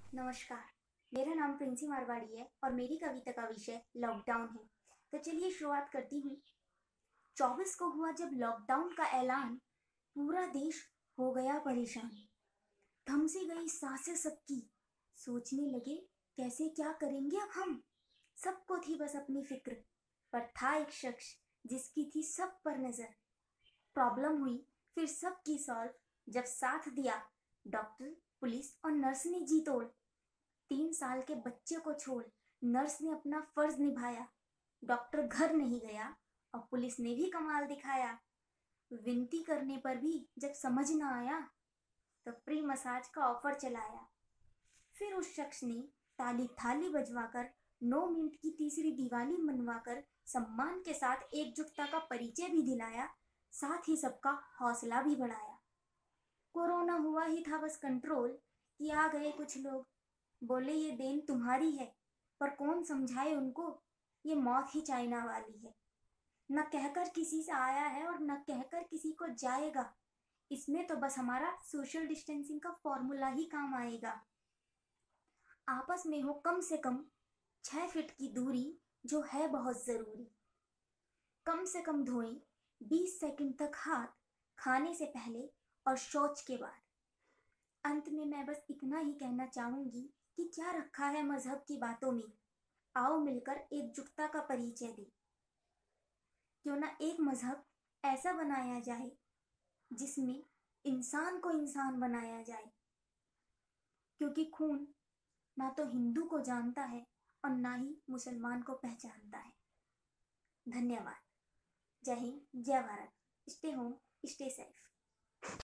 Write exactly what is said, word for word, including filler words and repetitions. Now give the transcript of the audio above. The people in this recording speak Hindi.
नमस्कार, मेरा नाम प्रिंसी मारवाड़ी है और मेरी कविता का विषय लॉकडाउन है। तो चलिए शुरुआत करती हूँ। चौबीस को हुआ जब लॉकडाउन का ऐलान, पूरा देश हो गया परेशान। थम सी गई सांसें सबकी, सोचने लगे कैसे क्या करेंगे अब हम। सबको थी बस अपनी फिक्र, पर था एक शख्स जिसकी थी सब पर नजर। प्रॉब्लम हुई फिर सबकी सॉल्व जब साथ दिया डॉक्टर, पुलिस और नर्स ने जी तोड़। तीन साल के बच्चे को छोड़ नर्स ने अपना फर्ज निभाया। डॉक्टर घर नहीं गया और पुलिस ने भी कमाल दिखाया। विनती करने पर भी जब समझ ना आया तो प्री मसाज का ऑफर चलाया। फिर उस शख्स ने ताली थाली बजवाकर नौ मिनट की तीसरी दिवाली मनवाकर सम्मान के साथ एकजुटता का परिचय भी दिलाया, साथ ही सबका हौसला भी बढ़ाया। कोरोना हुआ ही था बस कंट्रोल कि आ गए कुछ लोग, बोले ये देन तुम्हारी है, पर कौन समझाए उनको ये मौत ही चाइना वाली है। न कहकर किसी से आया है और न कहकर किसी को जाएगा, इसमें तो बस हमारा सोशल डिस्टेंसिंग का फॉर्मूला ही काम आएगा। आपस में हो कम से कम छह फीट की दूरी, जो है बहुत जरूरी। कम से कम धोएं बीस सेकंड तक हाथ, खाने से पहले और शौच के बाद। अंत में मैं बस इतना ही कहना चाहूंगी कि क्या रखा है मजहब की बातों में, आओ मिलकर एकजुटता का परिचय दें। क्यों ना एक मजहब ऐसा बनाया जाए जिसमें इंसान को इंसान बनाया जाए, क्योंकि खून ना तो हिंदू को जानता है और ना ही मुसलमान को पहचानता है। धन्यवाद। जय हिंद, जय Bharat. Stay home, stay safe.